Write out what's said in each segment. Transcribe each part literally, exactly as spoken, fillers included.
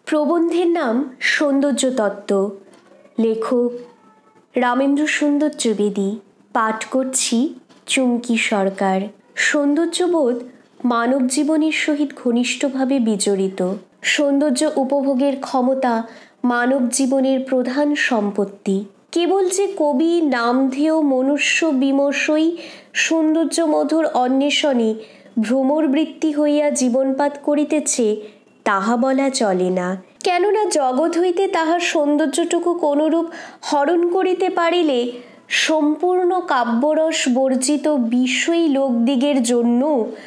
প্রবন্ধের নাম সৌন্দর্য তত্ত্ব। লেখক রামেন্দ্র সুন্দর ত্রিবেদী। পাঠ করছি চুমকি সরকার। সৌন্দর্যবোধ মানব জীবনের সহিত ঘনিষ্ঠভাবে বিজড়িত। সৌন্দর্য উপভোগের ক্ষমতা মানব জীবনের প্রধান সম্পত্তি। কেবল যে কবি নামধেয় মনুষ্য বিমর্ষই সৌন্দর্য মধুর অন্বেষণে ভ্রমরবৃত্তি হইয়া জীবনপাত করিতেছে তাহা বলা চলে না। কেননা জগৎ হইতে তাহার সৌন্দর্যটুকু কোনরূপ হরণ করিতে পারিলে সম্পূর্ণ কাব্যরস বর্জিত বিষয়ী লোকদিগের জন্য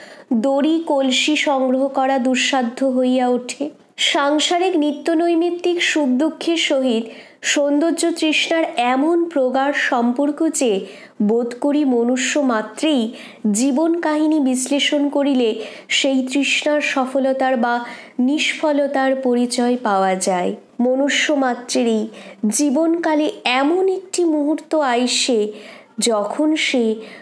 দড়ি কলসি সংগ্রহ করা দুঃসাধ্য হইয়া ওঠে। সাংসারিক নিত্যনৈমিত্তিক সুখ দুঃখের সহিত সৌন্দর্য তৃষ্ণার এমন প্রগাঢ় সম্পর্ক যে বোধ করি মনুষ্য মাত্রেই জীবন কাহিনী বিশ্লেষণ করিলে সেই তৃষ্ণার সফলতার বা নিষ্ফলতার পরিচয় পাওয়া যায়। মনুষ্য মাত্রেরই জীবনকালে এমন একটি মুহূর্ত আইসে যখন সে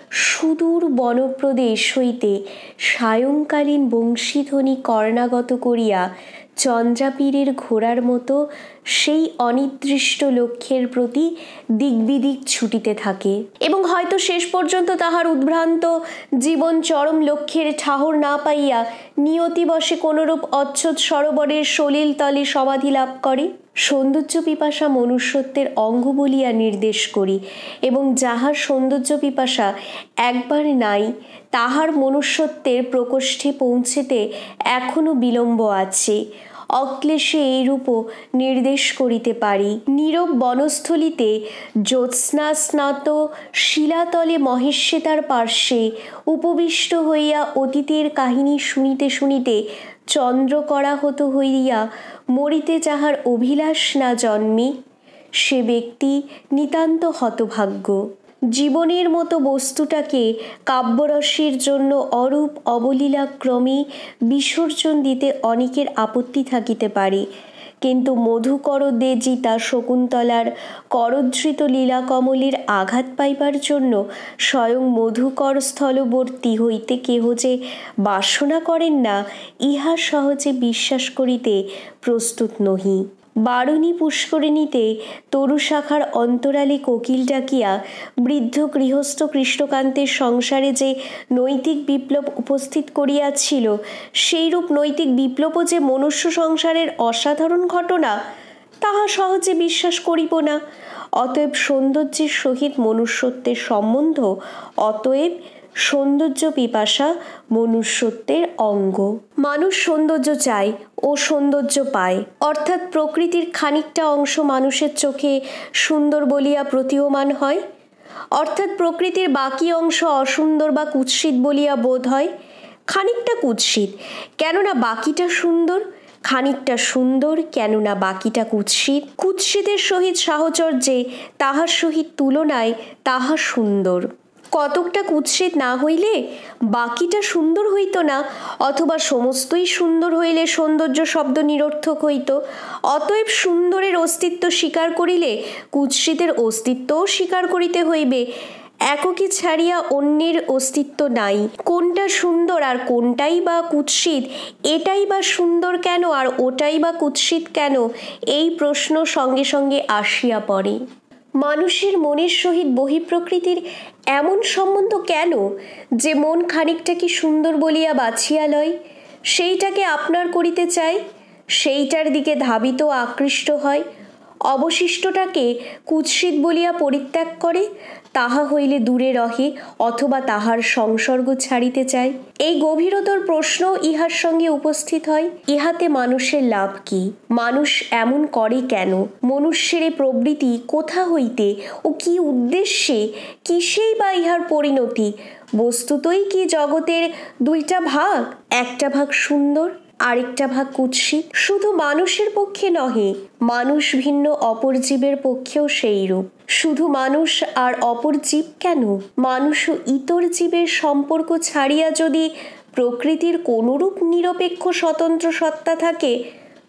সুদূর বনপ্রদেশ হইতে সায়ংকালীন বংশীধ্বনি কর্ণাগত করিয়া চন্দ্রাপীরের ঘোড়ার মতো সেই অনির্দিষ্ট লক্ষ্যের প্রতি দিকবিদিক ছুটিতে থাকে এবং হয়তো শেষ পর্যন্ত তাহার উদ্ভ্রান্ত জীবন চরম লক্ষ্যের ঠাহর না পাইয়া নিয়তিবশে কোনরূপ অচ্ছদ সরোবরের সলিল তলে সমাধি লাভ করে। সৌন্দর্য পিপাসা মনুষ্যত্বের অঙ্গ বলিয়া নির্দেশ করি এবং যাহার সৌন্দর্য পিপাসা একবার নাই তাহার মনুষ্যত্বের প্রকোষ্ঠে পৌঁছেতে এখনো বিলম্ব আছে। অক্লেশে এইরূপও নির্দেশ করিতে পারি। নীরব বনস্থলিতে জ্যোৎস্না স্নাত শিলাতলে মহেশ্বেতার পার্শ্বে উপবিষ্ট হইয়া অতীতের কাহিনী শুনিতে শুনিতে চন্দ্রকরাহত হইয়া মরিতে যাহার অভিলাষ না জন্মে সে ব্যক্তি নিতান্ত হতভাগ্য। জীবনের মতো বস্তুটাকে কাব্যরসের জন্য অরূপ অবলীলাক্রমে বিসর্জন দিতে অনেকের আপত্তি থাকিতে পারে, কিন্তু মধুকর দেজিতা শকুন্তলার করধৃত লীলাকমলের আঘাত পাইবার জন্য স্বয়ং মধুকর স্থলবর্তী হইতে কেহ যে বাসনা করেন না ইহা সহজে বিশ্বাস করিতে প্রস্তুত নহি। বারুণী পুষ্করিণীতে তরুশাখার অন্তরালে কোকিল ডাকিয়া বৃদ্ধ গৃহস্থ কৃষ্ণকান্তের সংসারে যে নৈতিক বিপ্লব উপস্থিত করিয়াছিল সেইরূপ নৈতিক বিপ্লবও যে মনুষ্য সংসারের অসাধারণ ঘটনা তাহা সহজে বিশ্বাস করিব না। অতএব সৌন্দর্যের সহিত মনুষ্যত্বের সম্বন্ধ, অতএব সৌন্দর্য পিপাসা মনুষ্যত্বের অঙ্গ। মানুষ সৌন্দর্য চায় ও সৌন্দর্য পায়, অর্থাৎ প্রকৃতির খানিকটা অংশ মানুষের চোখে সুন্দর বলিয়া প্রতীয়মান হয়, অর্থাৎ প্রকৃতির বাকি অংশ অসুন্দর বা কুৎসিত বলিয়া বোধ হয়। খানিকটা কুৎসিত কেননা বাকিটা সুন্দর, খানিকটা সুন্দর কেননা বাকিটা কুৎসিত। কুৎসিতের সহিত সাহচর্যে তাহার সহিত তুলনায় তাহা সুন্দর। কতকটা কুৎসিত না হইলে বাকিটা সুন্দর হইত না, অথবা সমস্তই সুন্দর হইলে সৌন্দর্য শব্দ নিরর্থক হইত। অতএব সুন্দরের অস্তিত্ব স্বীকার করিলে কুৎসিতের অস্তিত্বও স্বীকার করিতে হইবে। এককে ছাড়িয়া অন্যের অস্তিত্ব নাই। কোনটা সুন্দর আর কোনটাই বা কুৎসিত, এটাই বা সুন্দর কেন আর ওটাই বা কুৎসিত কেন, এই প্রশ্ন সঙ্গে সঙ্গে আসিয়া পড়ে। মানুষের মনের সহিত বহিঃপ্রকৃতির এমন সম্বন্ধ কেন যে মন খানিকটাকে সুন্দর বলিয়া বাছিয়া লয়, সেইটাকে আপনার করিতে চায়, সেইটার দিকে ধাবিত আকৃষ্ট হয়, অবশিষ্টটাকে কুৎসিত বলিয়া পরিত্যাগ করে, তাহা হইলে দূরে রহে অথবা তাহার সংসর্গ ছাড়িতে চায়। এই গভীরতর প্রশ্ন ইহার সঙ্গে উপস্থিত হয়, ইহাতে মানুষের লাভ কি? মানুষ এমন করে কেন? মনুষ্যের এই প্রবৃত্তি কোথা হইতে ও কি উদ্দেশ্যে? কিসেই বা ইহার পরিণতি? বস্তুতই কি জগতের দুইটা ভাগ, একটা ভাগ সুন্দর আরেকটা ভাগ কুৎসিত? শুধু মানুষের পক্ষে নহে, মানুষ ভিন্ন অপর জীবের পক্ষেও সেইরূপ। শুধু মানুষ আর অপর জীব কেন, মানুষ ও ইতর জীবের সম্পর্ক ছাড়িয়া যদি প্রকৃতির কোনরূপ নিরপেক্ষ স্বতন্ত্র সত্তা থাকে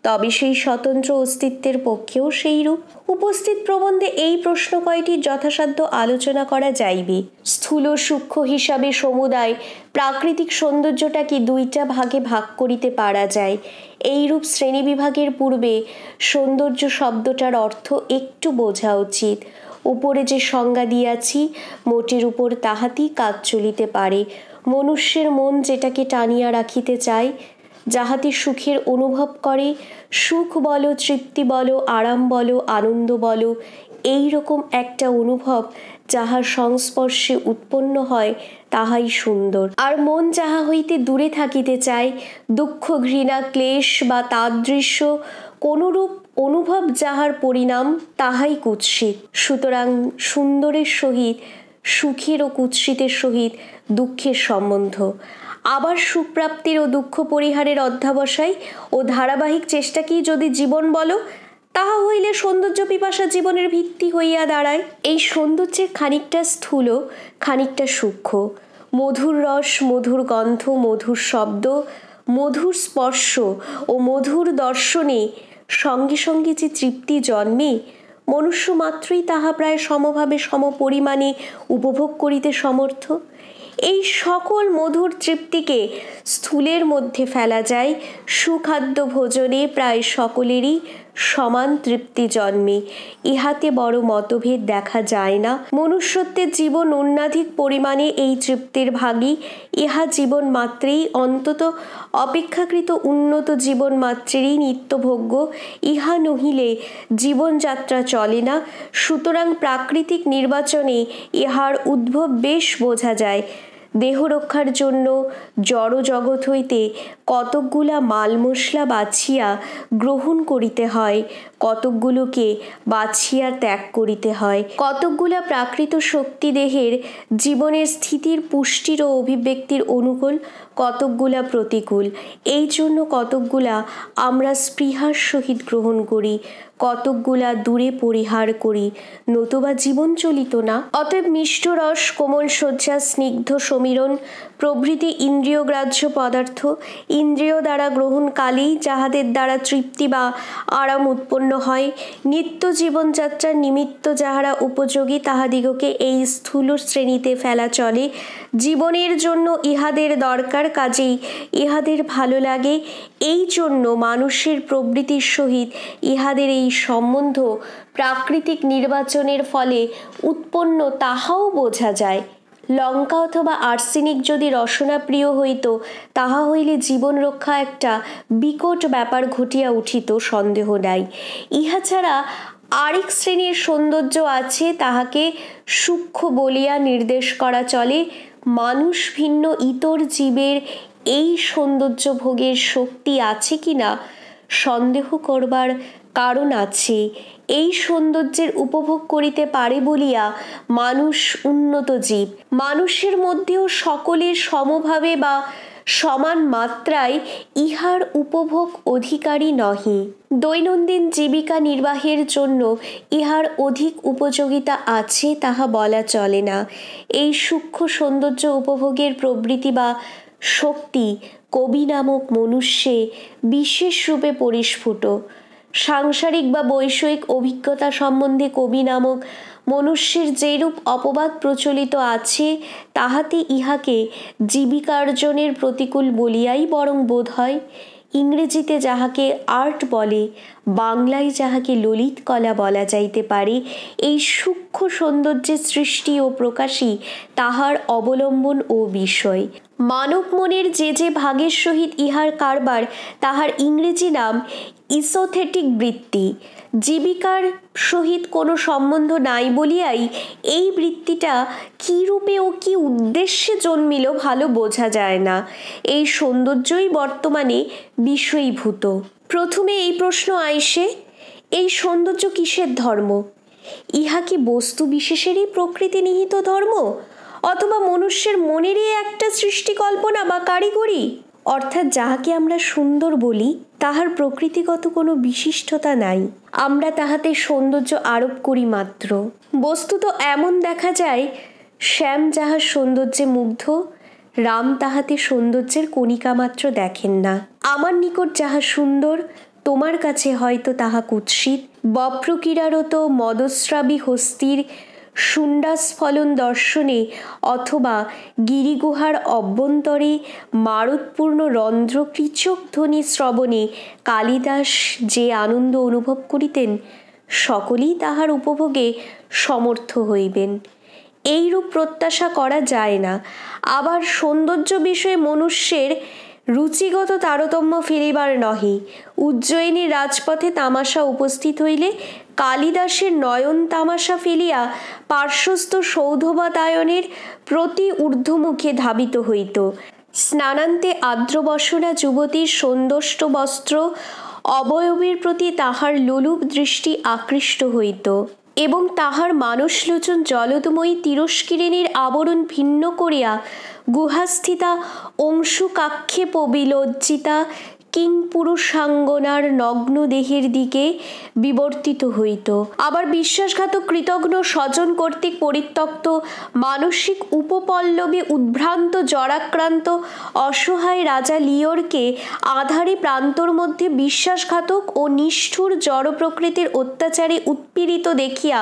তবে সেই স্বতন্ত্র অস্তিত্বের পক্ষেও সেইরূপ। উপস্থিত প্রবন্ধে এই প্রশ্ন কয়টির যথাসাধ্য আলোচনা করা যাইবে। স্থূল সূক্ষ্ম হিসাবে সমুদায় প্রাকৃতিক সৌন্দর্যটাকে দুইটা ভাগে ভাগ করিতে পারা যায়। এইরূপ শ্রেণীবিভাগের পূর্বে সৌন্দর্য শব্দটার অর্থ একটু বোঝা উচিত। উপরে যে সংজ্ঞা দিয়াছি মোটের উপর তাহাতেই কাজ চলিতে পারে। মনুষ্যের মন যেটাকে টানিয়া রাখিতে চায়, যাহাতে সুখের অনুভব করে, সুখ বলো, তৃপ্তি বলো, আরাম বলো, আনন্দ বলো, এই রকম একটা অনুভব যাহার সংস্পর্শে উৎপন্ন হয় তাহাই সুন্দর। আর মন যাহা হইতে দূরে থাকিতে চায়, দুঃখ, ঘৃণা, ক্লেশ বা তাদৃশ্য কোনরূপ অনুভব যাহার পরিণাম, তাহাই কুৎসিত। সুতরাং সুন্দরের সহিত সুখের ও কুৎসিতের সহিত দুঃখের সম্বন্ধ। আবার সুপ্রাপ্তির ও দুঃখ পরিহারের অধ্যাবসায় ও ধারাবাহিক চেষ্টাকেই যদি জীবন বলো, তাহা হইলে সৌন্দর্য পিপাসা জীবনের ভিত্তি হইয়া দাঁড়ায়। এই সৌন্দর্যের খানিকটা স্থূল, খানিকটা সূক্ষ্ম। মধুর রস, মধুর গন্ধ, মধুর শব্দ, মধুর স্পর্শ ও মধুর দর্শনে সঙ্গে সঙ্গে যে তৃপ্তি জন্মে, মনুষ্য মাত্রই তাহা প্রায় সমভাবে সমপরিমাণে উপভোগ করিতে সমর্থ। এই সকল মধুর তৃপ্তিকে স্থূলের মধ্যে ফেলা যায়। সুখাদ্য ভোজনে প্রায় সকলেরই সমান তৃপ্তি জন্মে, ইহাতে বড় মতভেদ দেখা যায় না। মনুষ্যত্বের জীবন অন্যাধিক পরিমাণে এই তৃপ্তির ভাগী। ইহা জীবন মাত্রেই, অন্তত অপেক্ষাকৃত উন্নত জীবন মাত্রেরই নিত্যভোগ্য। ইহা নহিলে জীবনযাত্রা চলে না। সুতরাং প্রাকৃতিক নির্বাচনে ইহার উদ্ভব বেশ বোঝা যায়। দেহ রক্ষার জন্য জড় জগৎ হইতে কতকগুলা মাল মশলা বাছিয়া গ্রহণ করিতে হয়, কতকগুলোকে বাছিয়া ত্যাগ করিতে হয়। কতকগুলা প্রাকৃত শক্তি দেহের জীবনের স্থিতির, পুষ্টির ও অভিব্যক্তির অনুকূল, কতকগুলা প্রতিকূল। এই জন্য কতকগুলা আমরা স্পৃহার সহিত গ্রহণ করি, কতকগুলা দূরে পরিহার করি, নতুবা জীবন চলিত না। অতএব মিষ্ট রস, কোমল শয্যা, স্নিগ্ধ সমীরণ প্রভৃতি ইন্দ্রিয়গ্রাহ্য পদার্থ ইন্দ্রিয় দ্বারা গ্রহণকালেই যাহাদের দ্বারা তৃপ্তি বা আরাম উৎপন্ন হয়, নিত্য জীবনযাত্রার নিমিত্ত যাহারা উপযোগী, তাহাদিগকে এই স্থূল শ্রেণীতে ফেলা চলে। জীবনের জন্য ইহাদের দরকার, কাজেই ইহাদের ভালো লাগে। এই জন্য মানুষের প্রবৃত্তির সহিত ইহাদের এই সম্বন্ধ প্রাকৃতিক নির্বাচনের ফলে উৎপন্ন, তাহাও বোঝা যায়। লঙ্কা অথবা আর্সেনিক যদি রসনা প্রিয় হইত, তাহা হইলে জীবন রক্ষা একটা বিকট ব্যাপার ঘটিয়া উঠিত, সন্দেহ নাই। ইহা ছাড়া আরেক শ্রেণীর সৌন্দর্য আছে, তাহাকে সূক্ষ্ম বলিয়া নির্দেশ করা চলে। মানুষ ভিন্ন ইতর জীবের এই সৌন্দর্য ভোগের শক্তি আছে কিনা সন্দেহ করবার কারণ আছে। এই সৌন্দর্যের উপভোগ করিতে পারে বলিয়া মানুষ উন্নত জীব। মানুষের মধ্যেও সকলের সমভাবে বা সমান মাত্রায় ইহার উপভোগ অধিকারী নহে। দৈনন্দিন জীবিকা নির্বাহের জন্য ইহার অধিক উপযোগিতা আছে তাহা বলা চলে না। এই সূক্ষ্ম সৌন্দর্য উপভোগের প্রবৃত্তি বা শক্তি কবি নামক মনুষ্যে বিশেষ রূপে পরিস্ফুট। সাংসারিক বা বৈষয়িক অভিজ্ঞতা সম্বন্ধে কবি নামক মনুষ্যের যেরূপ অপবাদ প্রচলিত আছে, তাহাতে ইহাকে জীবিকার্জনের প্রতিকূল বলিয়াই বরং বোধ হয়। ইংরেজিতে যাহাকে আর্ট বলে, বাংলায় যাহাকে ললিত কলা বলা যাইতে পারে, এই সূক্ষ্ম সৌন্দর্যের সৃষ্টি ও প্রকাশই তাহার অবলম্বন ও বিষয়। মানব মনের যে যে ভাগের সহিত ইহার কারবার, তাহার ইংরেজি নাম ইসোথেটিক বৃত্তি। জীবিকার সহিত কোনো সম্বন্ধ নাই বলিয়াই এই বৃত্তিটা কী রূপে ও কী উদ্দেশ্যে জন্মিল ভালো বোঝা যায় না। এই সৌন্দর্যই বর্তমানে বিষয়ীভূত। প্রথমে এই প্রশ্ন আইসে, এই সৌন্দর্য কিসের ধর্ম? ইহা কি বস্তু বিশেষেরই প্রকৃতি নিহিত ধর্ম, অথবা মনুষ্যের মনেরই একটা সৃষ্টি কল্পনা বা কারিগরি? অর্থাৎ যাহাকে আমরা সুন্দর বলি, তাহার প্রকৃতিগত কোনো বিশিষ্টতা নাই, আমরা তাহাতে সৌন্দর্য আরোপ করি মাত্র। বস্তুত এমন দেখা যায়, শ্যাম যাহার সৌন্দর্যে মুগ্ধ, রাম তাহাতে সৌন্দর্যের কণিকা মাত্র দেখেন না। আমার নিকট যাহা সুন্দর, তোমার কাছে হয়তো তাহা কুৎসিত। বপ্রক্রীড়ারত মদস্রাবী হস্তির শুণ্ডাস্ফলন দর্শনে অথবা গিরিগুহার অভ্যন্তরে মারুতপূর্ণ রন্ধ্র কৃচক ধ্বনি শ্রবণে কালিদাস যে আনন্দ অনুভব করিতেন, সকলেই তাহার উপভোগে সমর্থ হইবেন এইরূপ প্রত্যাশা করা যায় না। আবার সৌন্দর্য বিষয়ে মনুষ্যের রুচিগত তারতম্য ফেলিবার নহে। উজ্জয়িনীর রাজপথে তামাশা উপস্থিত হইলে কালিদাসের নয়ন তামাশা ফেলিয়া পার্শ্বস্থ সৌধবাতায়নের প্রতি ঊর্ধ্বমুখে ধাবিত হইত। স্নানান্তে আর্দ্রবসনা যুবতীর সন্দষ্ট বস্ত্র অবয়বের প্রতি তাহার লোলুপ দৃষ্টি আকৃষ্ট হইত এবং তাহার মানসলোচন জলদময়ী তিরস্কিরিণীর আবরণ ভিন্ন করিয়া গুহাস্থিতা অংশুকাক্ষেপ বিলজ্জিতা কিংপুরুষাঙ্গনার নগ্ন দেহের দিকে বিবর্তিত হইত। আবার বিশ্বাসঘাতক কৃতঘ্ন স্বজন কর্তৃক পরিত্যক্ত মানসিক উপপল্লবে উদ্ভ্রান্ত জরাক্রান্ত অসহায় রাজা লিওরকে আধারে প্রান্তর মধ্যে বিশ্বাসঘাতক ও নিষ্ঠুর জড় প্রকৃতির অত্যাচারে উৎপীড়িত দেখিয়া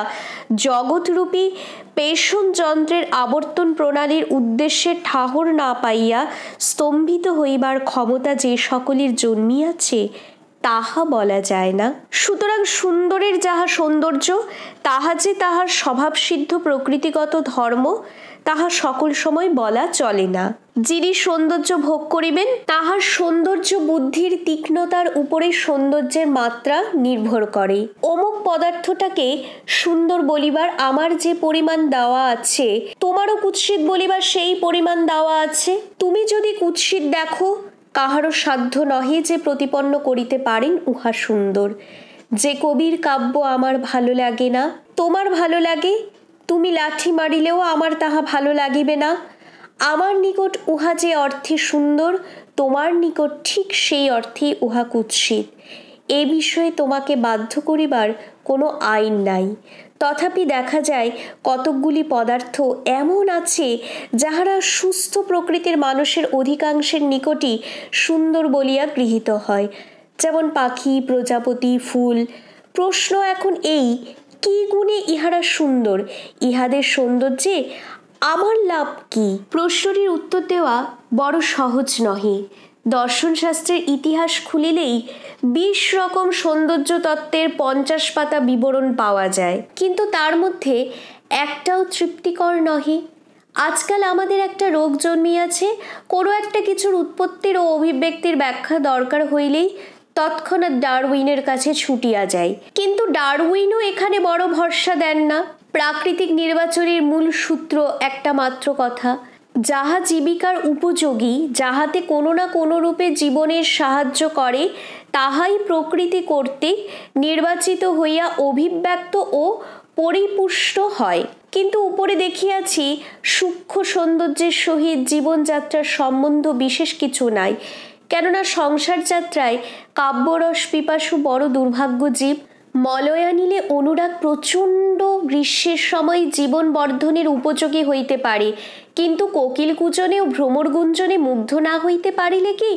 জগৎরূপী পেষণ যন্ত্রের আবর্তন প্রণালীর উদ্দেশ্যে ঠাহর না পাইয়া স্তম্ভিত হইবার ক্ষমতা যে সকলের জন্মিয়াছে তাহা বলা যায় না। সুতরাং সুন্দরের যাহা সৌন্দর্য, তাহা যে তাহার স্বভাবসিদ্ধ প্রকৃতিগত ধর্ম, তাহা সকল সময় বলা চলে না। যিনি সৌন্দর্য ভোগ করিবেন তাহার সৌন্দর্য বুদ্ধির তীক্ষ্ণতার উপরে সৌন্দর্যের মাত্রা নির্ভর করে। অমুক পদার্থটাকে সুন্দর বলিবার আমার যে পরিমাণ দেওয়া আছে, তোমারও কুৎসিত বলিবার সেই পরিমাণ দেওয়া আছে। তুমি যদি কুৎসিত দেখো, কাহারও সাধ্য নহে যে প্রতিপন্ন করিতে পারেন উহা সুন্দর। যে কবির কাব্য আমার ভালো লাগে না, তোমার ভালো লাগে, তুমি লাঠি মারিলেও আমার তাহা ভালো লাগিবে না। আমার নিকট উহা যে অর্থে সুন্দর, তোমার নিকট ঠিক সেই অর্থে উহা কুৎসিত। এ বিষয়ে তোমাকে বাধ্য করিবার কোনো আইন নাই। তথাপি দেখা যায় কতকগুলি পদার্থ এমন আছে যাহারা সুস্থ প্রকৃতির মানুষের অধিকাংশের নিকটই সুন্দর বলিয়া গৃহীত হয়, যেমন পাখি, প্রজাপতি, ফুল। প্রশ্ন এখন এই, কি গুণে ইহারা সুন্দর? ইহাদের সৌন্দর্যে আমার লাভ কি? প্রশ্নটির উত্তর দেওয়া বড় সহজ নহে। দর্শনশাস্ত্রের ইতিহাস খুলিলেই বিশ রকম সৌন্দর্য তত্ত্বের পঞ্চাশ পাতা বিবরণ পাওয়া যায়, কিন্তু তার মধ্যে একটাও তৃপ্তিকর নহে। আজকাল আমাদের একটা রোগ জন্মিয়াছে, কোনো একটা কিছুর উৎপত্তির ও অভিব্যক্তির ব্যাখ্যা দরকার হইলেই তৎক্ষণাৎ ডারউইনের কাছে ছুটিয়া যায়। কিন্তু ডারউইনও এখানে বড় ভরসা দেন না। প্রাকৃতিক নির্বাচনের মূল সূত্র একটা মাত্র কথা, যাহা জীবিকার উপযোগী, যাহাতে কোনো না কোনো রূপে জীবনের সাহায্য করে, তাহাই প্রকৃতি কর্তৃক নির্বাচিত হইয়া অভিব্যক্ত ও পরিপুষ্ট হয়। কিন্তু উপরে দেখিয়াছি সূক্ষ্ম সৌন্দর্যের সহিত জীবনযাত্রার সম্বন্ধ বিশেষ কিছু নাই, কেননা সংসার যাত্রায় কাব্যরস পিপাসু বড় দুর্ভাগ্য জীব। মলয়া নিলে অনুরাগ প্রচণ্ড গ্রীষ্মের সময় জীবন বর্ধনের উপযোগী হইতে পারে, কিন্তু কোকিল কুজনে ও ভ্রমর গুঞ্জনে মুগ্ধ না হইতে পারিলে কি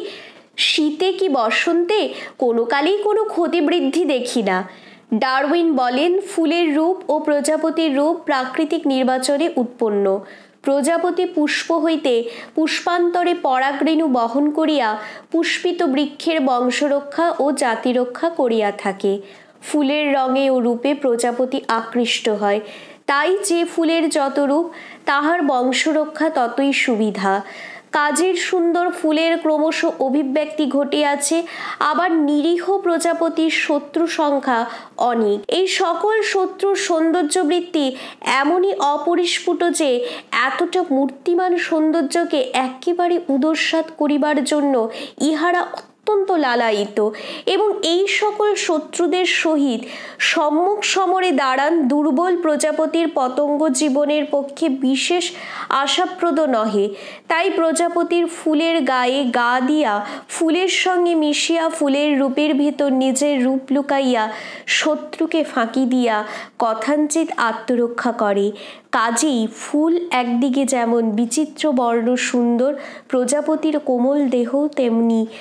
শীতে কি বসন্তে কোনো কালেই কোনো ক্ষতি বৃদ্ধি দেখি না। ডারউইন বলেন, ফুলের রূপ ও প্রজাপতির রূপ প্রাকৃতিক নির্বাচনে উৎপন্ন। প্রজাপতি পুষ্প হইতে পুষ্পান্তরে পরাগরেণু বহন করিয়া পুষ্পিত বৃক্ষের বংশরক্ষা ও জাতিরক্ষা করিয়া থাকে। ফুলের রঙে ও রূপে প্রজাপতি আকৃষ্ট হয়, তাই যে ফুলের যত রূপ তাহার বংশরক্ষা ততই সুবিধা। কাজের সুন্দর ফুলের ক্রমশ অভিব্যক্তি ঘটিয়াছে, আবার নিরীহ প্রজাপতির শত্রু সংখ্যা অনেক। এই সকল শত্রুর সৌন্দর্যবৃত্তি এমনই অপরিস্ফুট যে এতটা মূর্তিমান সৌন্দর্যকে একেবারে উদস্বাদ করিবার জন্য ইহারা অত্যন্ত লালায়িত, এবং এই সকল শত্রুদের সহিত সম্মুখ সমরে দাঁড়ান দুর্বল প্রজাপতির পতঙ্গ জীবনের পক্ষে বিশেষ আশাপ্রদ নহে। তাই প্রজাপতির ফুলের গায়ে গা দিয়া ফুলের সঙ্গে মিশিয়া ফুলের রূপের ভিতর নিজের রূপ লুকাইয়া শত্রুকে ফাঁকি দিয়া কথাঞ্চিত আত্মরক্ষা করে। কাজেই ফুল একদিকে যেমন বিচিত্র বর্ণ সুন্দর, প্রজাপতির কোমল দেহ তেমনি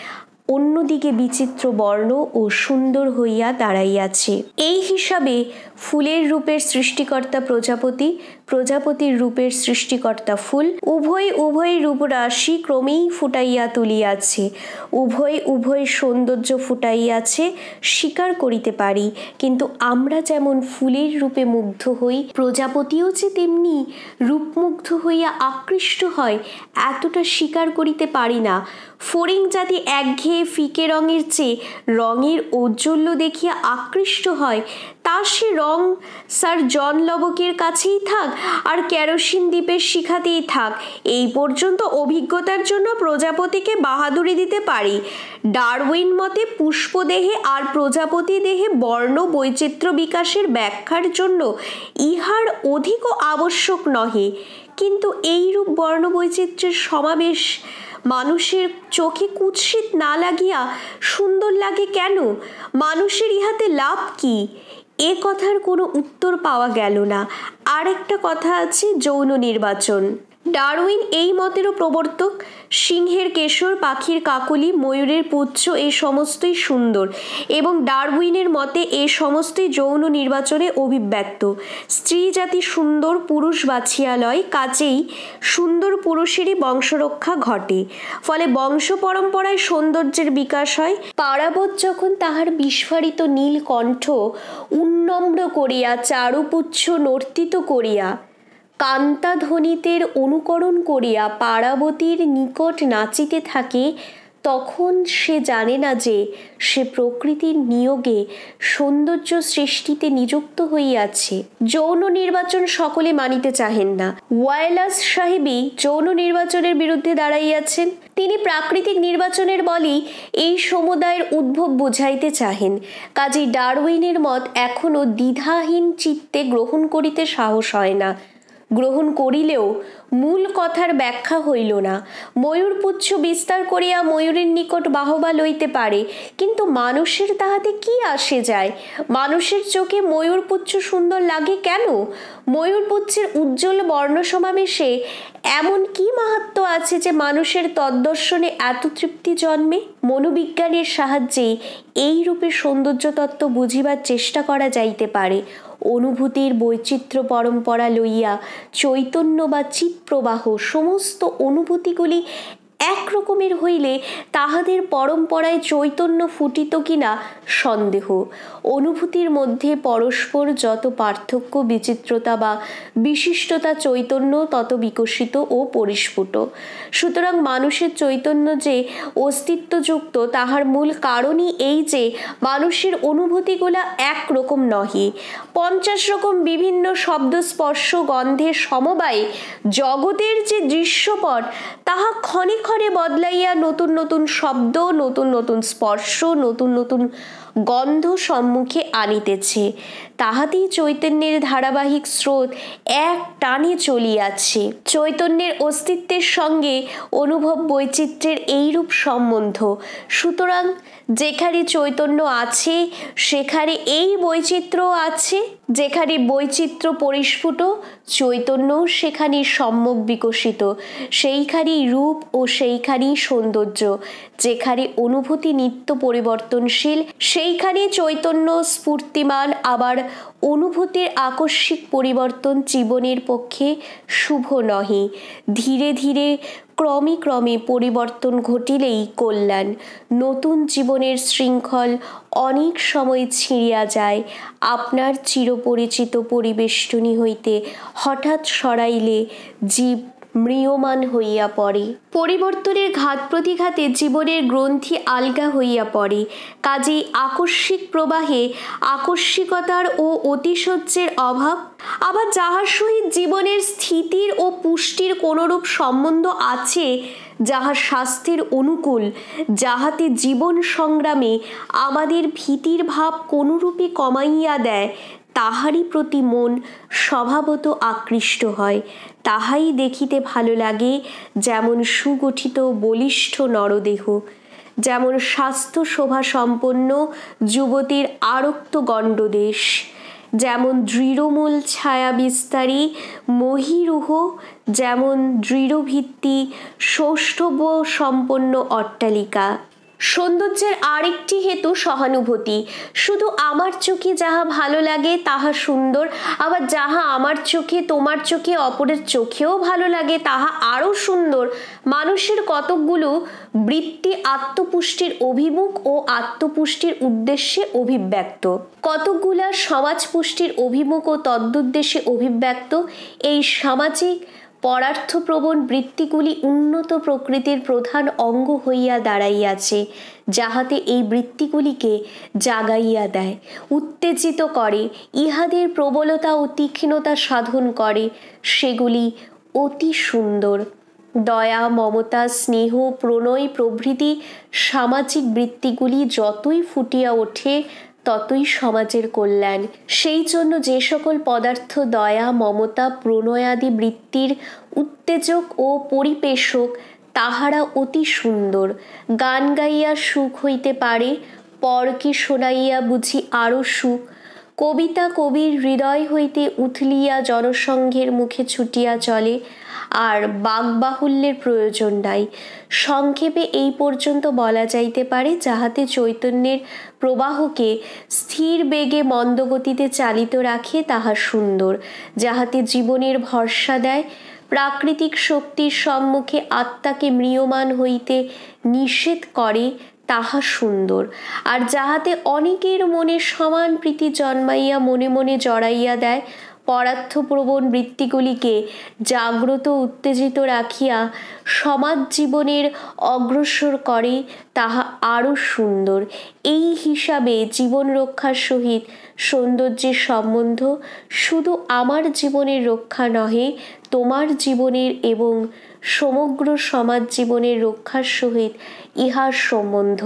অন্যদিকে বিচিত্র বর্ণ ও সুন্দর হইয়া দাঁড়াইয়াছে। এই হিসাবে ফুলের রূপের সৃষ্টিকর্তা প্রজাপতি, প্রজাপতির রূপের সৃষ্টিকর্তা ফুল, উভয় উভয় রূপরাশি ক্রমেই ফুটাইয়া তুলিয়াছে, উভয় উভয় সৌন্দর্য ফুটাইয়াছে স্বীকার করিতে পারি। কিন্তু আমরা যেমন ফুলের রূপে মুগ্ধ হই, প্রজাপতিও যে তেমনি রূপমুগ্ধ হইয়া আকৃষ্ট হয় এতটা স্বীকার করিতে পারি না। ফড়িং জাতি একঘেয়ে ফিকে রঙের চেয়ে রঙের ঔজ্জ্বল্য দেখিয়া আকৃষ্ট হয়, তা সে রং স্যার জন লবকের কাছেই থাক আর কেরোসিন দ্বীপের শিখাতেই থাক, এই পর্যন্ত অভিজ্ঞতার জন্য প্রজাপতিকে বাহাদুরি দিতে পারি। ডারউইন মতে পুষ্পদেহে আর প্রজাপতি দেহে বর্ণ বৈচিত্র্য বিকাশের ব্যাখ্যার জন্য ইহার অধিকও আবশ্যক নহে। কিন্তু এইরূপ বর্ণ বৈচিত্র্যের সমাবেশ মানুষের চোখে কুৎসিত না লাগিয়া সুন্দর লাগে কেন? মানুষের ইহাতে লাভ কি? এ কথার কোনো উত্তর পাওয়া গেল না। আর একটা কথা আছে, যৌন নির্বাচন। ডারউইন এই মতেরও প্রবর্তক। সিংহের কেশর, পাখির কাকলি, ময়ূরের পুচ্ছ এই সমস্তই সুন্দর এবং ডারউইনের মতে এ সমস্তই যৌন নির্বাচনে অভিব্যক্ত। স্ত্রী জাতি সুন্দর পুরুষ বাছিয়া লয়, কাজেই সুন্দর পুরুষেরই বংশরক্ষা ঘটে, ফলে বংশ পরম্পরায় সৌন্দর্যের বিকাশ হয়। পারাবত যখন তাহার বিস্ফারিত নীল কণ্ঠ উন্নম্র করিয়া চারুপুচ্ছ নর্তিত করিয়া কান্তাধ্বনিতের অনুকরণ করিয়া পারাবতীর নিকট নাচিতে থাকে, তখন সে জানে না যে সে প্রকৃতির নিয়োগে সৌন্দর্য সৃষ্টিতে নিযুক্ত হইয়াছে। যৌন নির্বাচন সকলে মানিতে চাহেন না। ওয়ালেস সাহেবই যৌন নির্বাচনের বিরুদ্ধে দাঁড়াইয়াছেন। তিনি প্রাকৃতিক নির্বাচনের বলেই এই সমুদায়ের উদ্ভব বুঝাইতে চাহেন। কাজেই ডারউইনের মত এখনো দ্বিধাহীন চিত্তে গ্রহণ করিতে সাহস হয় না। গ্রহণ করিলেও মূল কথার ব্যাখ্যা হইল না। ময়ূরপুচ্ছ বিস্তার করিয়া ময়ূরের নিকট বাহবা লইতে পারে, কিন্তু মানুষের তাহাতে কি আসে যায়? মানুষের চোখে ময়ূরপুচ্ছ সুন্দর লাগে কেন? ময়ূরপুচ্ছের উজ্জ্বল বর্ণ সমাবেশে এমন কি মাহাত্ম্য আছে যে মানুষের তদ্দর্শনে এত তৃপ্তি জন্মে? মনোবিজ্ঞানের সাহায্যে এই রূপে সৌন্দর্য তত্ত্ব বুঝিবার চেষ্টা করা যাইতে পারে। অনুভূতির বৈচিত্র্য পরম্পরা লইয়া চৈতন্য বা চিৎপ্রবাহ সমস্ত অনুভূতিগুলি এক রকমের হইলে তাহাদের পরম্পরায় চৈতন্য ফুটিত কিনা সন্দেহ। অনুভূতির মধ্যে পরস্পর যত পার্থক্য, বিচিত্রতা বা বিশিষ্টতা চৈতন্য তত বিকশিত ও পরিস্ফুট। সুতরাং মানুষের চৈতন্য যে অস্তিত্বযুক্ত তাহার মূল কারণই এই যে মানুষের অনুভূতিগুলা একরকম নহে। পঞ্চাশ রকম বিভিন্ন শব্দ, স্পর্শ, গন্ধের সমবায়ে জগতের যে দৃশ্যপট তাহা ক্ষণে ক্ষণে বদলাইয়া নতুন নতুন শব্দ, নতুন নতুন স্পর্শ, নতুন নতুন গন্ধ সম্মুখে আনিতেছে। তাহাতেই চৈতন্যের ধারাবাহিক স্রোত এক টানে চলিয়াছে। চৈতন্যের অস্তিত্বের সঙ্গে অনুভব বৈচিত্র্যের এইরূপ সম্বন্ধ। সুতরাং যেখানে চৈতন্য আছে সেখানে এই বৈচিত্র্য আছে। যেখানে বৈচিত্র্য পরিস্ফুট, চৈতন্য সেখানে সম্যক বিকশিত। সেইখানেই রূপ ও সেইখানেই সৌন্দর্য। যেখানে অনুভূতি নিত্য পরিবর্তনশীল সেইখানে চৈতন্য স্ফূর্তিমান। আবার অনুভূতির আকস্মিক পরিবর্তন জীবনের পক্ষে শুভ নহে। ধীরে ধীরে ক্রমে ক্রমে পরিবর্তন ঘটিলেই কল্যাণ। নতুন জীবনের শৃঙ্খল অনেক সময় ছিঁড়িয়া যায়। আপনার চিরপরিচিত পরিবেষ্টনী হইতে হঠাৎ সরাইলে জীব ম্রিয়মান হইয়া পড়ে। পরিবর্তনের ঘাত প্রতিঘাতে জীবনের গ্রন্থি আলগা হইয়া পড়ে। কাজেই আকস্মিক প্রবাহে আকস্মিকতার ও অতিশয্যের অভাব। আবার যাহার সহিত জীবনের স্থিতির ও পুষ্টির কোনরূপ সম্বন্ধ আছে, যাহা স্বাস্থ্যের অনুকূল, যাহাতে জীবন সংগ্রামে আমাদের ভীতির ভাব কোনরূপে কমাইয়া দেয়, তাহারই প্রতি মন স্বভাবত আকৃষ্ট হয়। তাহাই দেখিতে ভালো লাগে। যেমন সুগঠিত বলিষ্ঠ নরদেহ, যেমন স্বাস্থ্য শোভা সম্পন্ন যুবতীর আরক্ত গণ্ডদেশ, যেমন দৃঢ়মূল ছায়া বিস্তারী মহীরুহ, যেমন দৃঢ়ভিত্তি সৌষ্ঠব সম্পন্ন অট্টালিকা। সৌন্দর্যের আরেকটি হেতু সহানুভূতি। শুধু আমার চোখে যাহা ভালো লাগে তাহা সুন্দর, আবার যাহা আমার চোখে তোমার চোখে অপরের চোখেও ভালো লাগে তাহা আরও সুন্দর। মানুষের কতকগুলো বৃত্তি আত্মপুষ্টির অভিমুখ ও আত্মপুষ্টির উদ্দেশ্যে অভিব্যক্ত, কতকগুলা সমাজ পুষ্টির অভিমুখ ও তদ্দুদ্দেশ্যে অভিব্যক্ত। এই সামাজিক পরার্থপ্রবণ বৃত্তিগুলি উন্নত প্রকৃতির প্রধান অঙ্গ হইয়া দাঁড়াইয়াছে, যাহাতে এই বৃত্তিগুলিকে জাগাইয়া দেয়, উত্তেজিত করে, ইহাদের প্রবলতা ও তীক্ষ্ণতা সাধন করে। সেগুলি অতি সুন্দর। দয়া, মমতা, স্নেহ, প্রণয় প্রভৃতি সামাজিক বৃত্তিগুলি যতই ফুটিয়া ওঠে ততই সমাজের কল্যাণ। সেই জন্য যে সকল পদার্থ দয়া, মমতা, প্রণয়াদি বৃত্তির উত্তেজক ও পরিপেষক তাহারা অতি সুন্দর। গান গাইয়া সুখ হইতে পারে, পরকে শোনাইয়া বুঝি আরও সুখ। কবিতা কবির হৃদয় হইতে উথলিয়া জনসংঘের মুখে ছুটিয়া চলে, আর বাকবাহুল্যের প্রয়োজন নাই। সংক্ষেপে এই পর্যন্ত বলা যাইতে পারে, যাহাতে চৈতন্যের প্রবাহকে স্থির বেগে মন্দগতিতে চালিত রাখে তাহা সুন্দর, যাহাতে জীবনের ভরসা দেয়, প্রাকৃতিক শক্তির সম্মুখে আত্মাকে ম্রিয়মাণ হইতে নিষেধ করে তাহা সুন্দর, আর যাহাতে অনেকের মনে সমান প্রীতি জন্মাইয়া মনে মনে জড়াইয়া দেয়, পরার্থপ্রবণ বৃত্তিগুলিকে জাগ্রত উত্তেজিত রাখিয়া সমাজ জীবনের অগ্রসর করে তাহা আরও সুন্দর। এই হিসাবে জীবন রক্ষার সহিত সৌন্দর্যের সম্বন্ধ শুধু আমার জীবনের রক্ষা নহে, তোমার জীবনের এবং সমগ্র সমাজ জীবনের রক্ষার সহিত ইহার সম্বন্ধ।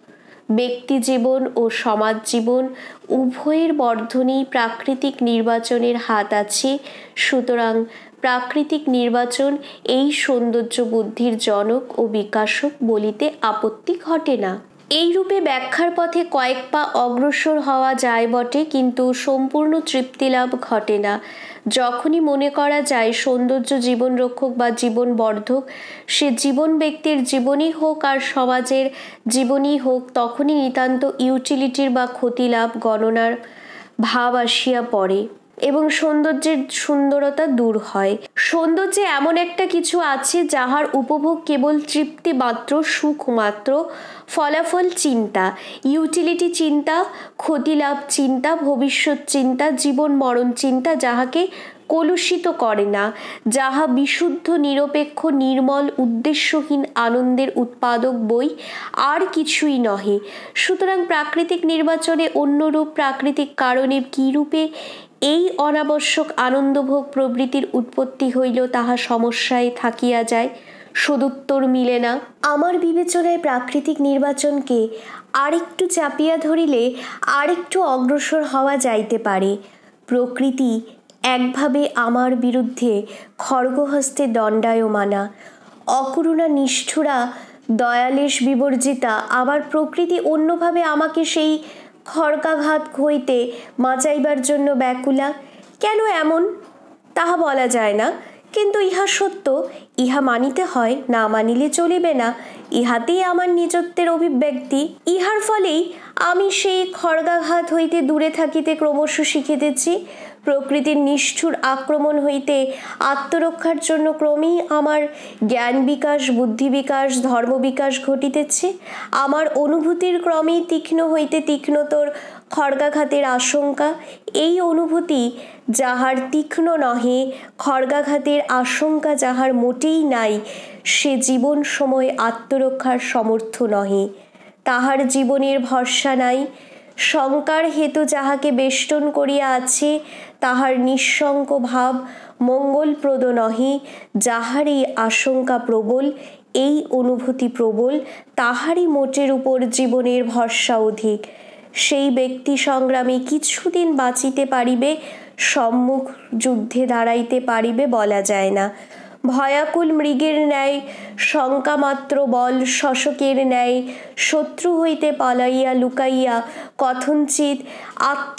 ব্যক্তি জীবন ও সমাজ জীবন উভয়ের বর্ধনেই প্রাকৃতিক নির্বাচনের হাত আছে। সুতরাং প্রাকৃতিক নির্বাচন এই সৌন্দর্য বুদ্ধির জনক ও বিকাশক বলিতে আপত্তি ঘটে না। এইরূপে ব্যাখ্যার পথে কয়েক পা অগ্রসর হওয়া যায় বটে, কিন্তু সম্পূর্ণ তৃপ্তিলাভ ঘটে না। যখনই মনে করা যায় সৌন্দর্য জীবন রক্ষক বা জীবন বর্ধক, সে জীবন ব্যক্তির জীবনই হোক আর সমাজের জীবনই হোক, তখনই নিতান্ত ইউটিলিটির বা ক্ষতিলাভ গণনার ভাব আসিয়া পড়ে এবং সৌন্দর্যের সুন্দরতা দূর হয়। সৌন্দর্যে এমন একটা কিছু আছে যাহার উপভোগ কেবল তৃপ্তি মাত্র, সুখ মাত্র, ফলাফল চিন্তা, ইউটিলিটি চিন্তা, ক্ষতিলাভ চিন্তা, ভবিষ্যৎ চিন্তা, জীবন মরণ চিন্তা যাহাকে কলুষিত করে না, যাহা বিশুদ্ধ নিরপেক্ষ নির্মল উদ্দেশ্যহীন আনন্দের উৎপাদক বই, আর কিছুই নহে। সুতরাং প্রাকৃতিক নির্বাচনে অন্যরূপ প্রাকৃতিক কারণে কিরূপে এই অনাবশ্যক আনন্দভোগ প্রবৃত্তির উৎপত্তি হইল তাহা সমস্যায় থাকিয়া যায়, সদুত্তর মিলে না। আমার বিবেচনায় প্রাকৃতিক নির্বাচনকে আরেকটু চাপিয়া ধরিলে আরেকটু অগ্রসর হওয়া যাইতে পারে। প্রকৃতি একভাবে আমার বিরুদ্ধে খড়গহস্তে দণ্ডায়মানা, অকরুণা নিষ্ঠুরা, দয়ালেশ বিবর্জিতা, আবার প্রকৃতি অন্যভাবে আমাকে সেই খড়গাঘাত হইতে বাঁচাইবার জন্য ব্যাকুলা। কেন এমন তাহা বলা যায় না, কিন্তু ইহা সত্য, ইহা মানিতে হয়, না মানিলে চলিবে না। ইহাতেই আমার নিজত্বের অভিব্যক্তি। ইহার ফলেই আমি সেই খড়গাঘাত হইতে দূরে থাকিতে ক্রমশ শিখিতেছি। প্রকৃতির নিষ্ঠুর আক্রমণ হইতে আত্মরক্ষার জন্য ক্রমেই আমার জ্ঞান বিকাশ, বুদ্ধি বিকাশ, ধর্ম বিকাশ ঘটিতেছে। আমার অনুভূতির ক্রমেই তীক্ষ্ণ হইতে তীক্ষ্ণতর খড়গাঘাতের আশঙ্কা। এই অনুভূতি যাহার তীক্ষ্ণ নহে, খড়গাঘাতের আশঙ্কা যাহার মোটেই নাই, সে জীবন সময় আত্মরক্ষার সমর্থ নহে, তাহার জীবনের ভরসা নাই। শঙ্কার হেতু যাহাকে বেষ্টন করিয়া আছে, তাহার নিঃশঙ্ক ভাব মঙ্গলপ্রদ নহে। যাহার এই আশঙ্কা প্রবল, এই অনুভূতি প্রবল, তাহারই মোটের উপর জীবনের ভরসা অধিক। সেই ব্যক্তি সংগ্রামে কিছুদিন বাঁচিতে পারিবে, সম্মুখ যুদ্ধে দাঁড়াইতে পারিবে বলা যায় না। ভয়াকুল মৃগের ন্যায় শঙ্কামাত্র বল, শশকের ন্যায় শত্রু হইতে পালাইয়া লুকাইয়া কথঞ্চিত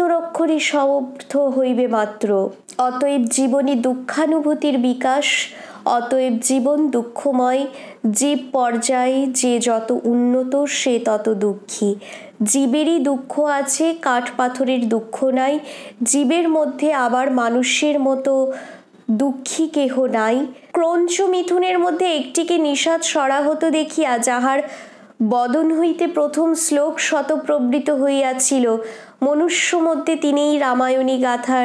আত্মরক্ষণে সমর্থ হইবে মাত্র। অতএব জীবনে দুঃখানুভূতির বিকাশ অতএব জীবন দুঃখময়। জীব পর্যায়ে যে যত উন্নত সে তত দুঃখী। জীবেরই দুঃখ আছে, কাঠ পাথরের দুঃখ নাই। জীবের মধ্যে আবার মানুষের মতো দুঃখী কেহ নাই। ক্রঞ্চ মিথুনের মধ্যে একটিকে নিষাদ সরাহত দেখিয়া যাহার বদন হইতে প্রথম শ্লোক শতপ্রবৃত হইয়াছিল, মনুষ্য মধ্যে তিনিই রামায়ণী গাথার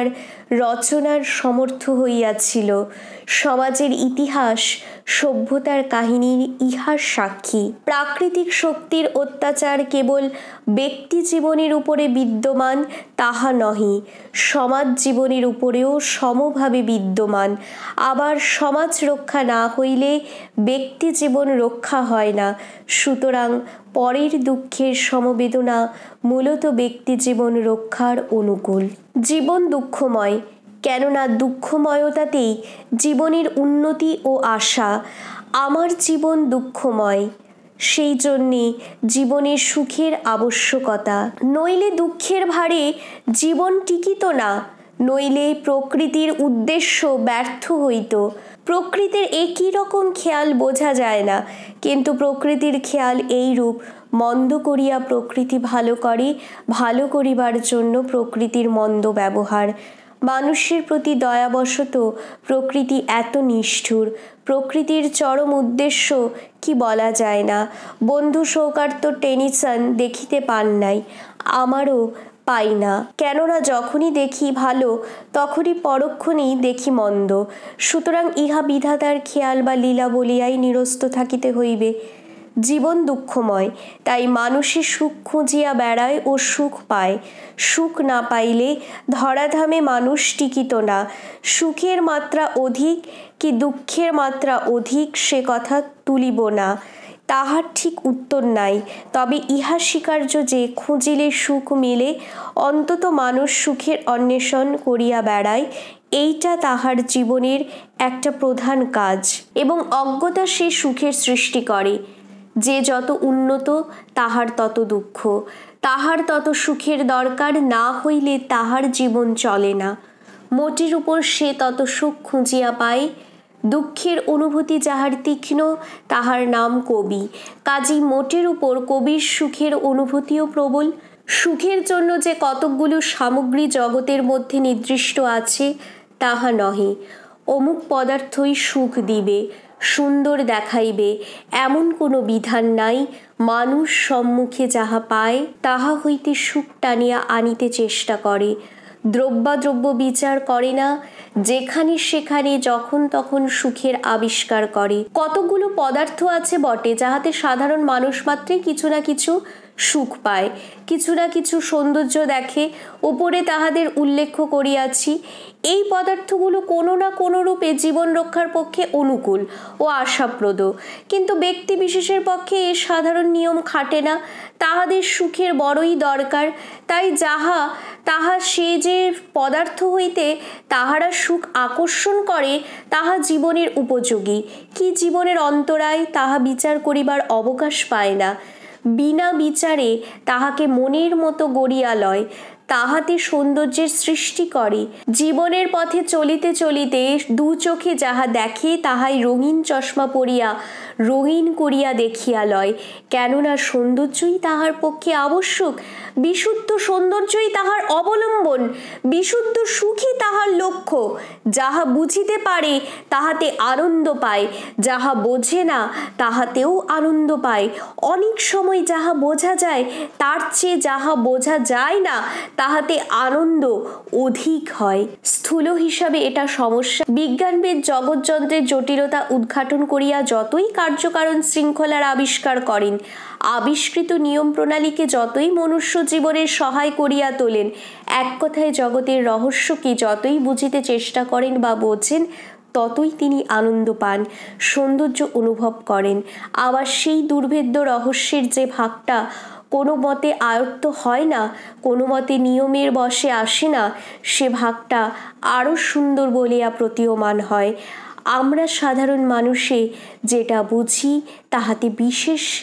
রচনার সমর্থ হইয়াছিল। সমাজের ইতিহাস সভ্যতার কাহিনীর ইহার সাক্ষী। প্রাকৃতিক শক্তির অত্যাচার কেবল ব্যক্তি জীবনের উপরে বিদ্যমান তাহা নহে, সমাজ জীবনের উপরেও সমভাবে বিদ্যমান। আবার সমাজ রক্ষা না হইলে ব্যক্তি জীবন রক্ষা হয় না। সুতরাং পরের দুঃখের সমবেদনা মূলত ব্যক্তি জীবন রক্ষার অনুকূল। জীবন দুঃখময়, কেননা দুঃখময়তাতেই জীবনের উন্নতি ও আশা। আমার জীবন দুঃখময়, সেই জন্যে জীবনে সুখের আবশ্যকতা। নইলে দুঃখের ভারে জীবন টিকিত না, নইলে প্রকৃতির উদ্দেশ্য ব্যর্থ হইত। প্রকৃতির একই রকম খেয়াল বোঝা যায় না, কিন্তু প্রকৃতির খেয়াল এইরূপ, মন্দ করিয়া প্রকৃতি ভালো করে, ভালো করিবার জন্য প্রকৃতির মন্দ ব্যবহার। মানুষের প্রতি দয়াবশত প্রকৃতি এত নিষ্ঠুর। প্রকৃতির চরম উদ্দেশ্য কি বলা যায় না। বন্ধু শৌকার্ত টেনিসন দেখিতে পান নাই, আমারও পাই না, কেননা যখনই দেখি ভালো তখনই পরক্ষণেই দেখি মন্দ। সুতরাং ইহা বিধাতার খেয়াল বা লীলা বলিয়াই নিরস্ত থাকিতে হইবে। জীবন দুঃখময়, তাই মানুষে সুখ খুঁজিয়া বেড়ায় ও সুখ পায়। সুখ না পাইলে ধরাধামে মানুষ টিকিত না। সুখের মাত্রা অধিক কি দুঃখের মাত্রা অধিক সে কথা তুলিব না, তাহার ঠিক উত্তর নাই। তবে ইহা স্বীকার্য যে খুঁজিলে সুখ মিলে, অন্তত মানুষ সুখের অন্বেষণ করিয়া বেড়ায়, এইটা তাহার জীবনের একটা প্রধান কাজ। এবং অজ্ঞতা সে সুখের সৃষ্টি করে। যে যত উন্নত তাহার তত দুঃখ, তাহার তত সুখের দরকার না হইলে তাহার জীবন চলে না। মোটের উপর সে তত সুখ খুঁজিয়া পায়। দুঃখের অনুভূতি যাহার তীক্ষ্ণ তাহার নাম কবি। কাজী মোটের উপর কবির সুখের অনুভূতিও প্রবল। সুখের জন্য যে কতকগুলো সামগ্রী জগতের মধ্যে নির্দিষ্ট আছে তাহা নহে। অমুক পদার্থই সুখ দিবে, সুন্দর দেখাইবে, এমন কোনো বিধান নাই। মানুষ সম্মুখে যাহা পায় তাহা হইতে সুখ টানিয়া আনিতে চেষ্টা করে, দ্রব্যাদ্রব্য বিচার করে না। যেখানে সেখানে যখন তখন সুখের আবিষ্কার করে। কতগুলো পদার্থ আছে বটে যাহাতে সাধারণ মানুষ মাত্রই কিছু না কিছু সুখ পায়, কিছু না কিছু সৌন্দর্য দেখে। উপরে তাহাদের উল্লেখ করিয়াছি। এই পদার্থগুলো কোনো না কোনো রূপে জীবন রক্ষার পক্ষে অনুকূল ও আশাপ্রদ, কিন্তু ব্যক্তি বিশেষের পক্ষে এ সাধারণ নিয়ম খাটে না। তাহাদের সুখের বড়ই দরকার, তাই যাহা তাহা সে যে পদার্থ হইতে তাহারা সুখ আকর্ষণ করে তাহা জীবনের উপযোগী কি জীবনের অন্তরায় তাহা বিচার করিবার অবকাশ পায় না। বিনা বিচারে তাহাকে মনের মতো গড়িয়া লয়, তাহাতে সৌন্দর্যের সৃষ্টি করে। জীবনের পথে চলিতে চলিতে দু চোখে যাহা দেখে তাহাই রঙিন চশমা পরিয়া রঙিন করিয়া দেখিয়া লয়, কেননা সৌন্দর্যই তাহার পক্ষে আবশ্যক। বিশুদ্ধ সৌন্দর্যই তাহার অবলম্বন, বিশুদ্ধ সুখই তাহার লক্ষ্য। যাহা বুঝিতে পারে তাহাতে আনন্দ পায়, যাহা বোঝে না তাহাতেও আনন্দ পায়। অনেক সময় যাহা বোঝা যায় তার চেয়ে যাহা বোঝা যায় না তাহাতে আনন্দ অধিক হয়। স্থূল হিসাবে এটা সমস্যা। বিজ্ঞানবিদ জগৎযন্ত্রের জটিলতা উদ্ঘাটন করিয়া যতই কার্যকারণ শৃঙ্খলার আবিষ্কার করেন, আবিষ্কৃত নিয়ম প্রণালীকে যতই মনুষ্য জীবনের সহায় করিয়া তোলেন, এক কথায় জগতের রহস্যকে যতই বুঝিতে চেষ্টা করেন বা বোঝেন, ততই তিনি আনন্দ পান, সৌন্দর্য অনুভব করেন। আবার সেই দুর্ভেদ্য রহস্যের যে ভাগটা কোনো মতে আয়ত্ত হয় না, কোনো মতে নিয়মের বশে আসে না, সে ভাগটা আরও সুন্দর বলিয়া প্রতীয়মান হয়। আমরা সাধারণ মানুষে যেটা বুঝি তাহাতে বিশেষ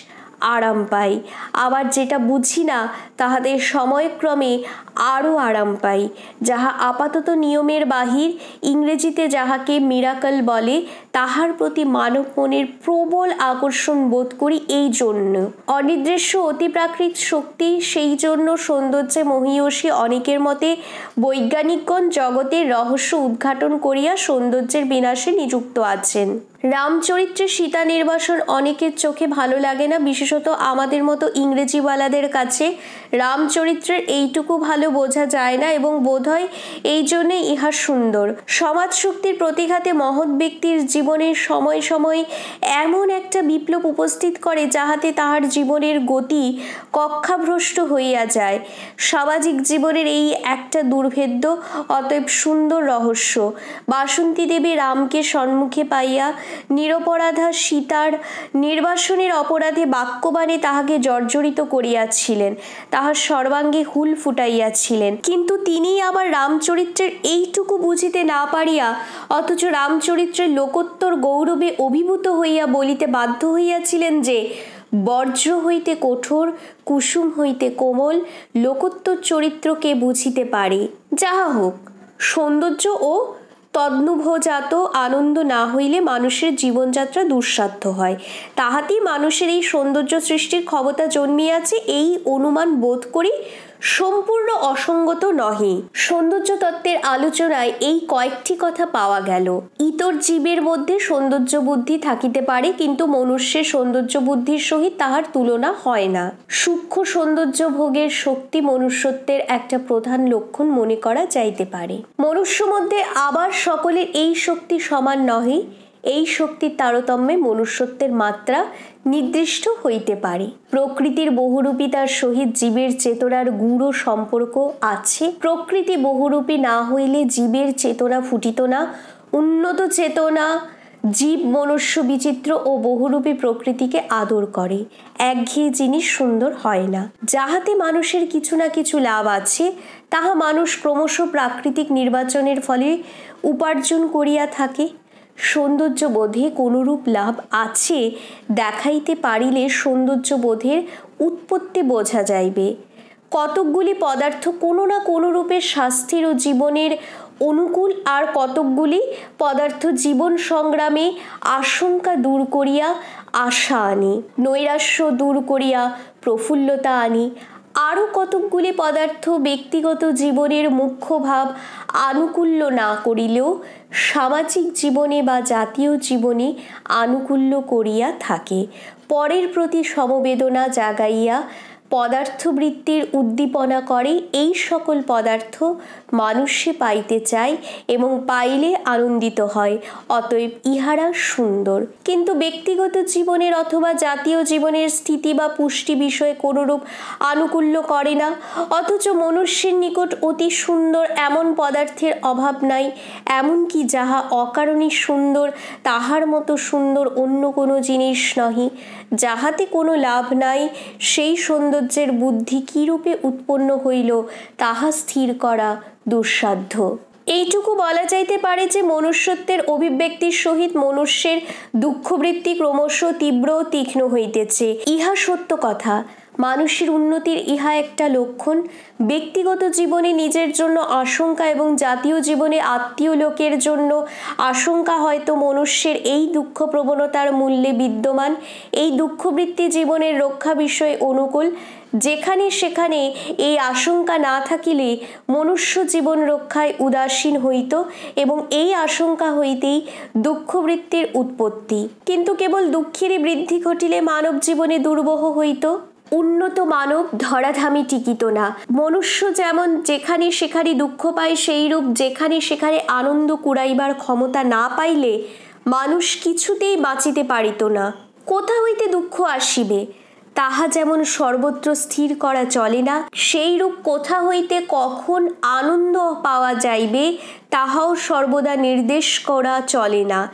আরাম পাই, আবার যেটা বুঝি না তাহাদের সময়ক্রমে আরও আরাম পাই। যাহা আপাতত নিয়মের বাহির, ইংরেজিতে যাহাকে মিরাকল বলে, তাহার প্রতি মানব মনের প্রবল আকর্ষণ বোধ করি। এই জন্য অনির্দেশ্য অতিপ্রাকৃত শক্তি, সেই জন্য সৌন্দর্যে মহীয়সী অনেকের মতে বৈজ্ঞানিকগণ জগতের রহস্য উদ্ঘাটন করিয়া সৌন্দর্যের বিনাশে নিযুক্ত আছেন। রামচরিত্রে সীতা নির্বাসন অনেকের চোখে ভালো লাগে না, বিশেষত আমাদের মতো ইংরেজিওয়ালাদের কাছে রামচরিত্রের এইটুকু ভালো বোঝা যায় না, এবং বোধহয় এই জন্যে ইহা সুন্দর। সমাজ শক্তির প্রতিঘাতে মহৎ ব্যক্তির জীবনের সময় সময় এমন একটা বিপ্লব উপস্থিত করে যাহাতে তাহার জীবনের গতি কক্ষাভ্রষ্ট হইয়া যায়। সামাজিক জীবনের এই একটা দুর্ভেদ্য অতএব সুন্দর রহস্য। বাসন্তী দেবী রামকে সম্মুখে পাইয়া নিরপরাধা সীতার নির্বাসনের অপরাধে বাক্যবাণে তাহাকে জর্জরিত করিয়াছিলেন, তাহার সর্বাঙ্গে হুল ফুটাইয়াছিলেন। কিন্তু তিনি আবার রামচরিত্রের এইটুকু বুঝিতে না পারিয়া অথচ রামচরিত্রের লোকোত্তর গৌরবে অভিভূত হইয়া বলিতে বাধ্য হইয়াছিলেন যে বজ্র হইতে কঠোর, কুসুম হইতে কোমল লোকোত্তর চরিত্রকে বুঝিতে পারে। যাহা হোক, সৌন্দর্য ও তদ্নুভজাত আনন্দ না হইলে মানুষের জীবনযাত্রা দুঃসাধ্য হয়। তাহাতেই মানুষের এই সৌন্দর্য সৃষ্টির ক্ষমতা জন্মিয়াছে, এই অনুমান বোধ করি সম্পূর্ণ অসঙ্গত নহে। সৌন্দর্য তত্ত্বের আলোচনায় এই কয়েকটি কথা পাওয়া গেল। ইতর জীবের মধ্যে সৌন্দর্য বুদ্ধি থাকিতে পারে, কিন্তু মনুষ্যের সৌন্দর্য বুদ্ধির সহিত তাহার তুলনা হয় না। সূক্ষ্ম সৌন্দর্য ভোগের শক্তি মনুষ্যত্বের একটা প্রধান লক্ষণ মনে করা যাইতে পারে। মনুষ্য মধ্যে আবার সকলের এই শক্তি সমান নহে। এই শক্তির তারতম্যে মনুষ্যত্বের মাত্রা নির্দিষ্ট হইতে পারে। প্রকৃতির বহুরূপিতার সহিত জীবের চেতনার গূঢ় সম্পর্ক আছে। প্রকৃতি বহুরূপী না হইলে জীবের চেতনা ফুটিত না। উন্নত চেতনা জীব মনুষ্য বিচিত্র ও বহুরূপী প্রকৃতিকে আদর করে। একঘেয়ে জিনিস সুন্দর হয় না। যাহাতে মানুষের কিছু না কিছু লাভ আছে, তাহা মানুষ ক্রমশ প্রাকৃতিক নির্বাচনের ফলে উপার্জন করিয়া থাকে। সৌন্দর্য বোধে কোনরূপ লাভ আছে দেখাইতে পারিলে সৌন্দর্য বোধের উৎপত্তি বোঝা যাইবে। কতকগুলি পদার্থ কোনো না কোনো রূপে স্বাস্থ্যের ও জীবনের অনুকূল, আর কতকগুলি পদার্থ জীবন সংগ্রামে আশঙ্কা দূর করিয়া আশা আনে, নৈরাশ্য দূর করিয়া প্রফুল্লতা আনে। আরও কতকগুলি পদার্থ ব্যক্তিগত জীবনের মুখ্য ভাব আনুকূল্য না করিলেও সামাজিক জীবনে বা জাতীয় জীবনে আনুকূল্য করিয়া থাকে। পরের প্রতি সমবেদনা জাগাইয়া পদার্থবৃত্তির উদ্দীপনা করে। এই সকল পদার্থ মানুষে পাইতে চায় এবং পাইলে আনন্দিত হয়, অতএব ইহারা সুন্দর। কিন্তু ব্যক্তিগত জীবনের অথবা জাতীয় জীবনের স্থিতি বা পুষ্টি বিষয়ে কোনরূপ আনুকূল্য করে না। অথচ মনুষ্যের নিকট অতি সুন্দর এমন পদার্থের অভাব নাই, এমনকি যাহা অকারণে সুন্দর তাহার মতো সুন্দর অন্য কোনো জিনিস নহে। যাহাতে কোনো লাভ নাই, সেই সৌন্দর্যের বুদ্ধি কিরূপে উৎপন্ন হইল তাহা স্থির করা দুঃসাধ্য। এইটুকু বলা যাইতে পারে যে মনুষ্যত্বের অভিব্যক্তির সহিত মনুষ্যের দুঃখবৃত্তি ক্রমশ তীব্র ও তীক্ষ্ণ হইতেছে। ইহা সত্য কথা। মানুষের উন্নতির ইহা একটা লক্ষণ। ব্যক্তিগত জীবনে নিজের জন্য আশঙ্কা এবং জাতীয় জীবনে আত্মীয় লোকের জন্য আশঙ্কা হয়তো মনুষ্যের এই দুঃখ প্রবণতার মূল্যে বিদ্যমান। এই দুঃখবৃত্তি জীবনের রক্ষা বিষয়ে অনুকূল। যেখানে সেখানে এই আশঙ্কা না থাকিলে মনুষ্য জীবন রক্ষায় উদাসীন হইত এবং এই আশঙ্কা হইতেই দুঃখবৃত্তির উৎপত্তি। কিন্তু কেবল দুঃখেরই বৃদ্ধি ঘটিলে মানব জীবনে দুর্বহ হইত। উন্নত মানব ধরাধামে টিকিত না। মনুষ্য যেমন যেখানে সেখানে দুঃখ পায়, সেইরূপ যেখানে সেখানে আনন্দ কুড়াইবার ক্ষমতা না পাইলে মানুষ কিছুতেই বাঁচিতে পারিত না। কোথা হইতে দুঃখ আসিবে তাহা যেমন সর্বত্র স্থির করা চলে না, সেইরূপ কোথা হইতে কখন আনন্দ পাওয়া যাইবে তাহাও সর্বদা নির্দেশ করা চলে না।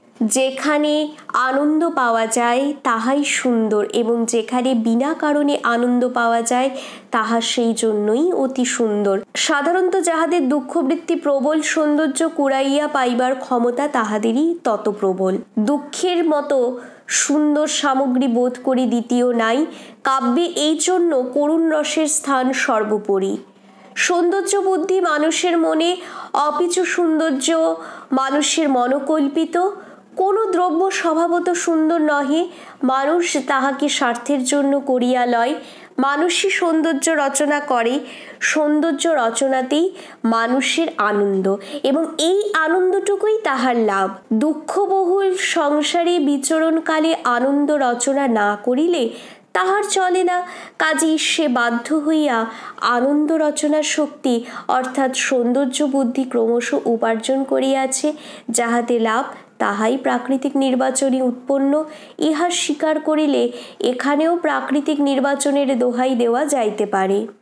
যেখানে আনন্দ পাওয়া যায় তাহাই সুন্দর, এবং যেখানে বিনা কারণে আনন্দ পাওয়া যায় তাহা সেই জন্যই অতি সুন্দর। সাধারণত যাহাদের দুঃখবৃত্তি প্রবল, সৌন্দর্য কুড়াইয়া পাইবার ক্ষমতা তাহাদেরই তত প্রবল। দুঃখের মতো সুন্দর সামগ্রী বোধ করি দ্বিতীয় নাই, কাব্যে এই জন্য করুণ রসের স্থান সর্বোপরি। সৌন্দর্য বুদ্ধি মানুষের মনে, অপিচু সৌন্দর্য মানুষের মনোকল্পিত। কোনো দ্রব্য স্বভাবত সুন্দর নহে, মানুষ তাহাকে স্বার্থের জন্য করিয়া লয়। মানুষই সৌন্দর্য রচনা করে, সৌন্দর্য রচনাতেই মানুষের আনন্দ, এবং এই আনন্দটুকুই তাহার লাভ। দুঃখবহুল সংসারে বিচরণকালে আনন্দ রচনা না করিলে তাহার চলে না। কাজেই সে বাধ্য হইয়া আনন্দ রচনার শক্তি অর্থাৎ সৌন্দর্য বুদ্ধি ক্রমশ উপার্জন করিয়াছে। যাহাতে লাভ তাহাই প্রাকৃতিক নির্বাচনে উৎপন্ন। ইহা স্বীকার করিলে এখানেও প্রাকৃতিক নির্বাচনের দোহাই দেওয়া যাইতে পারে।